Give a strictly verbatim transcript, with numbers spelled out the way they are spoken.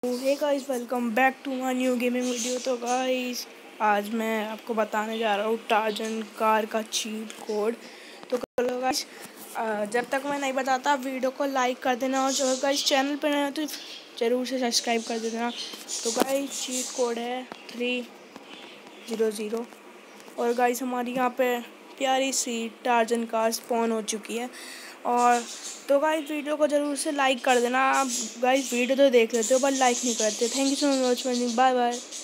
Hey guys, welcome back to my new gaming video. तो guys आज मैं आपको बताने जा रहा हूँ टार्जन कार का चीट कोड। तो चलो गाइस, जब तक मैं नहीं बताता वीडियो को लाइक कर देना, और जो गाइस चैनल पर नए हो तो ज़रूर से सब्सक्राइब कर देना। तो गाइस चीट कोड है थ्री ज़ीरो ज़ीरो। और गाइस हमारी यहाँ पे प्यारी सी टार्जन कार स्पॉन हो चुकी है। और तो गाइस वीडियो को ज़रूर से लाइक कर देना। आप गाइस वीडियो तो देख लेते हो पर लाइक नहीं करते। Thank you so much watching, bye bye.